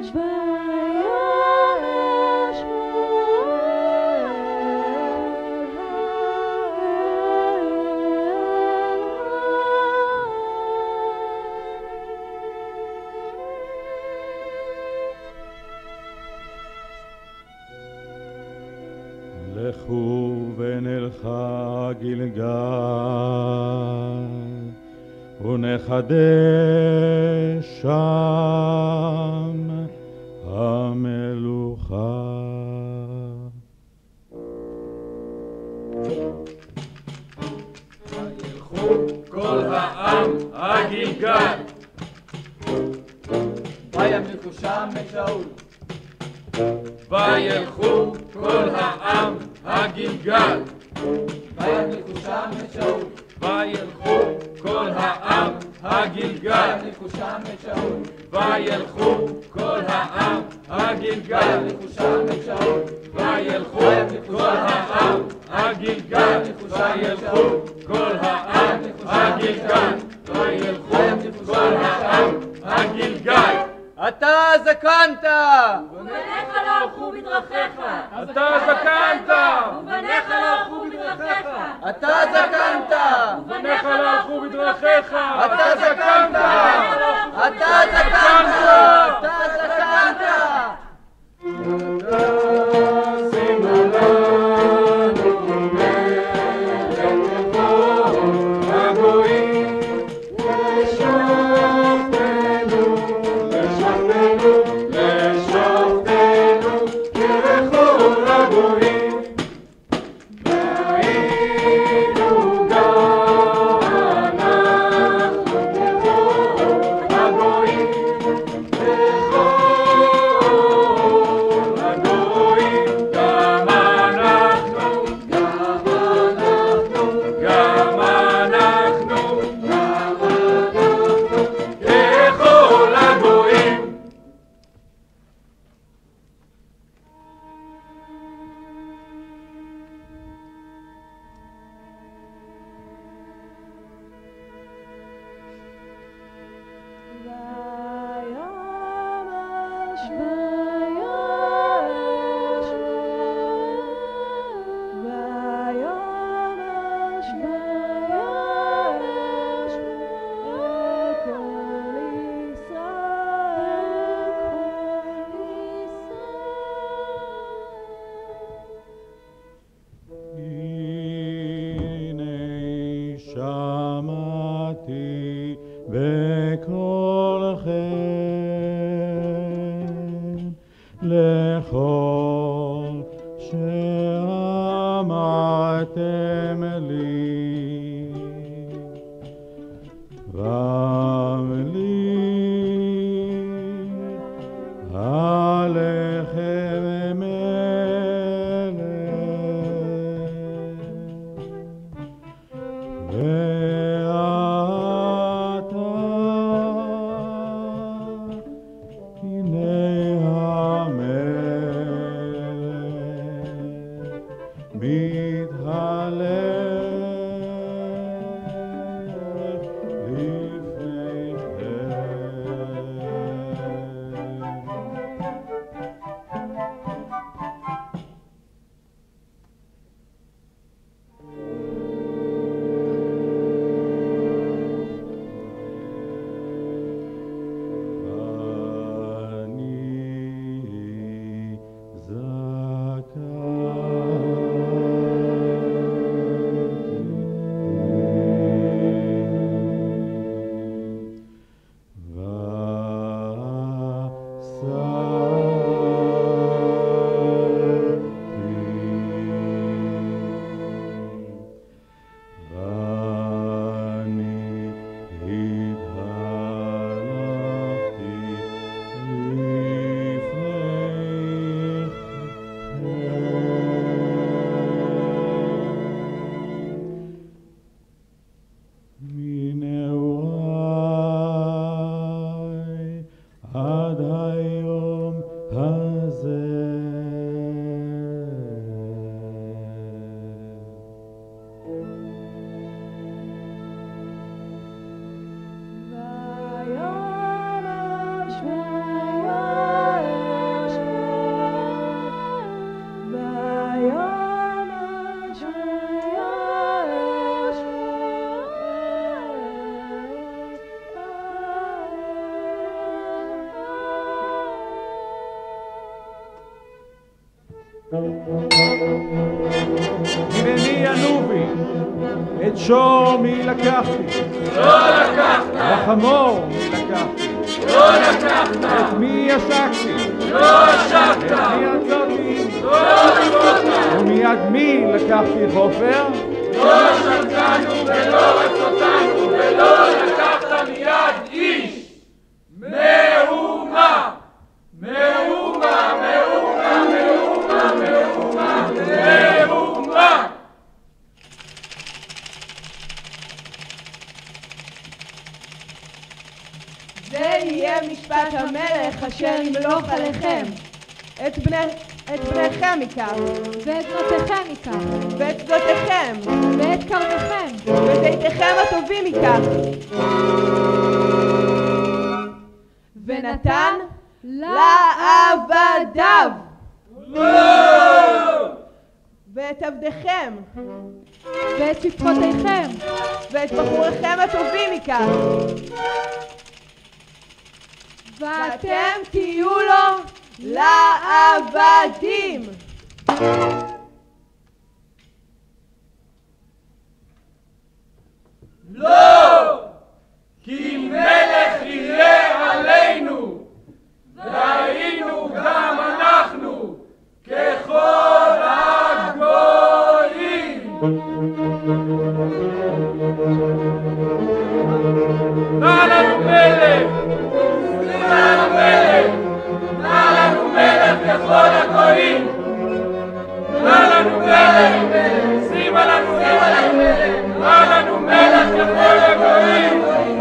לכו ונלכה גלגל ונחדש שם המלוכה. וילכו כל העם הגלגל וימליכו שם את שאול. וילכו כל העם הגלגל וימליכו שם את שאול. וילכו כל העם הגלגל וימליכו שם את שאול. וילכו כל העם הגלגל וימליכו שם את שאול. וילכו כל העם הגלגל וילכו כל העם הגלגל וילכו כל העם הגלגל. אתה זקנת! ובניך לא הלכו בדרכיך! אתה זקנת! ובניך לא הלכו בדרכיך! אתה זקנת! ובניך לא הלכו בדרכיך! אתה זקנת! אתה זקנת! אתה זקנת! לכל שאמרתם לי רם לי עליכם מלך הנני אנובי, את שומי לקחתי, לא לקחת, לחמור מי לקחתי, לא לקחת, את מי עשקתי, לא עשקת, את מי עצותי, לא עצות, ומיד מי לקחתי חופר, לא עשקנו ולא רצותנו ולא לקחת מיד איש. מהומה, מהומה, מהומה, מהומה, מהומה, מהומה. זה יהיה משפט המלך אשר ימלוך עליכם. את בניכם ייקח, ואת בנותיכם ייקח, ואת שדותיכם, ואת כרמיכם, וזיתיכם הטובים ייקח. ונתן לעבדיו. ואת עבדיכם, ואת שפחותיכם, ואת בחוריכם הטובים ייקח. ואתם תהיו לו לעבדים. לא! כי מלך יהיה עלינו, והיינו גם אנחנו ככל הגויים. נא לנו מלך! נא לנו מלך! נא לנו מלך ככל הגויים! נא לנו מלך! שימה לנו מלך! נא לנו מלך ככל הגויים!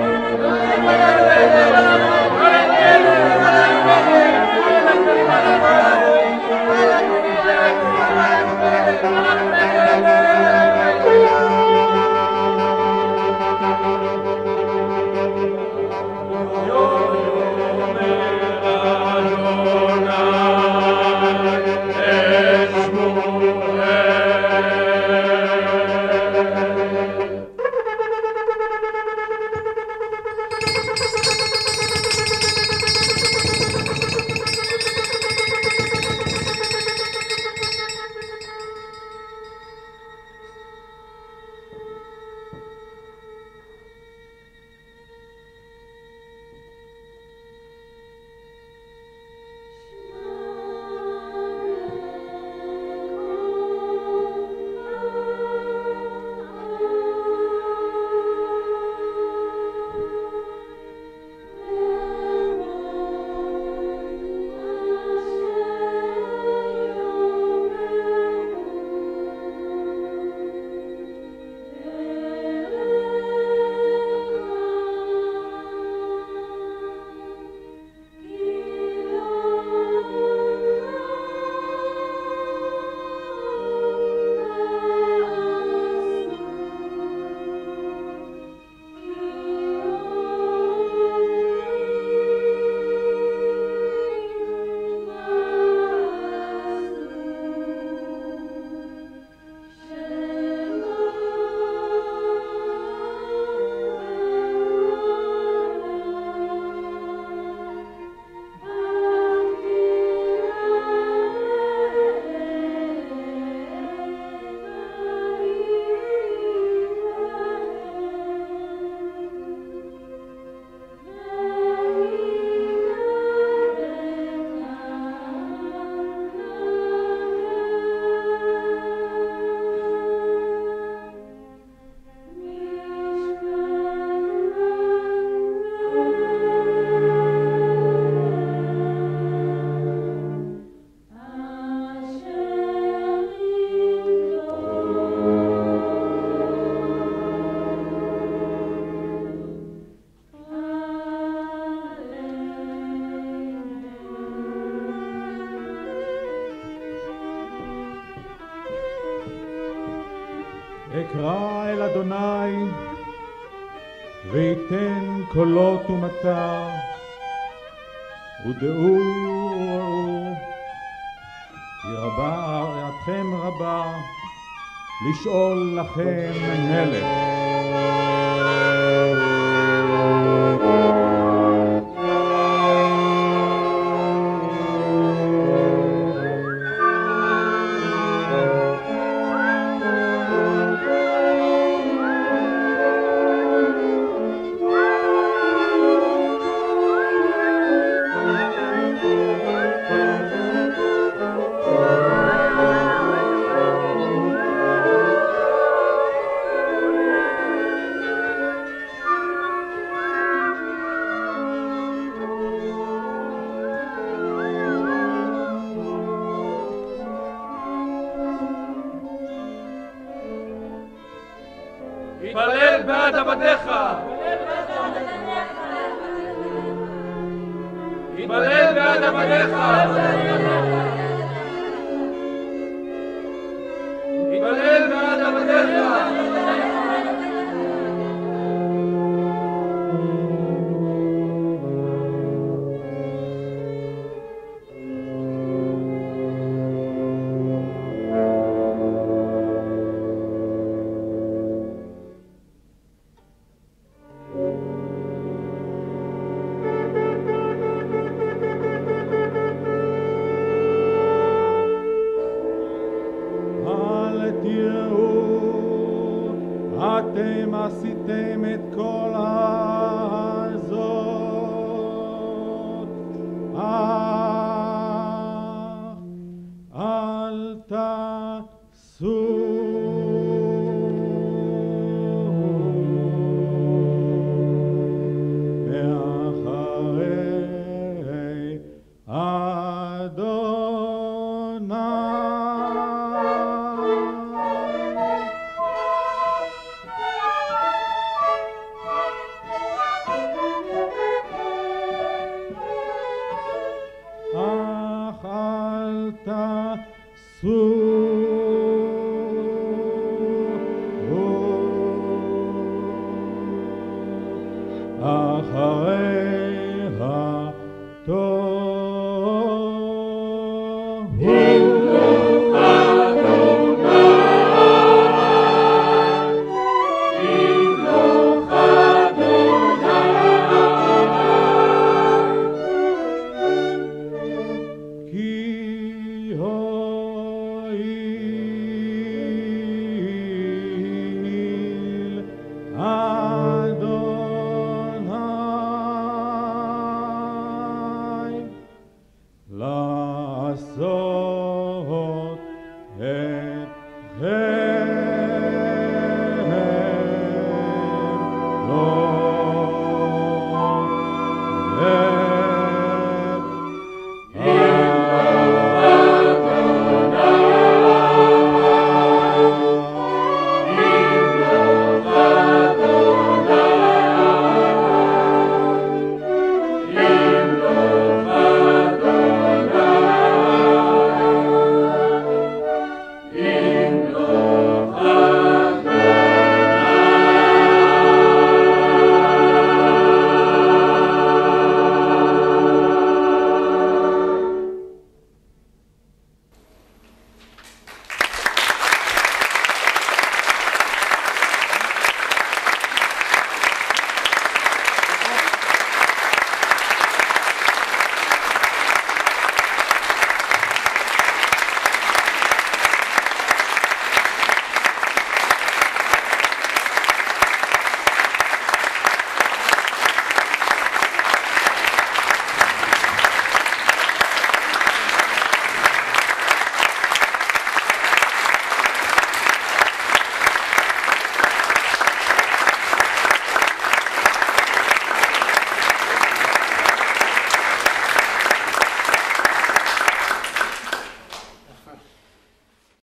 אקרא אל אדוני ויתן קולות ומטר ודעו וראו כי רעתכם רבה לשאול לכם מלך. בעד עבדיך. התפלל בעד עבדיך. התפלל בעד עבדיך. אתם עשיתם את כל הזאת, אל תעשו. מאחרי אדון